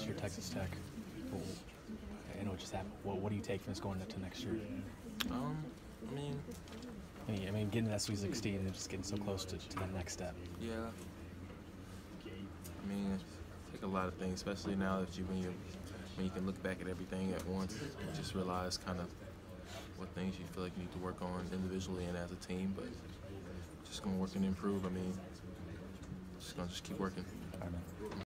year, Texas Tech. Well, I know it just happened. What do you take from this going into next year? I mean, Getting to that Sweet 16 and just getting so close to that next step. yeah. I mean, take a lot of things, especially now that when you can look back at everything at once, and just realize kind of what things you feel like you need to work on individually and as a team. But just gonna work and improve. I mean, just gonna keep working. All right, man.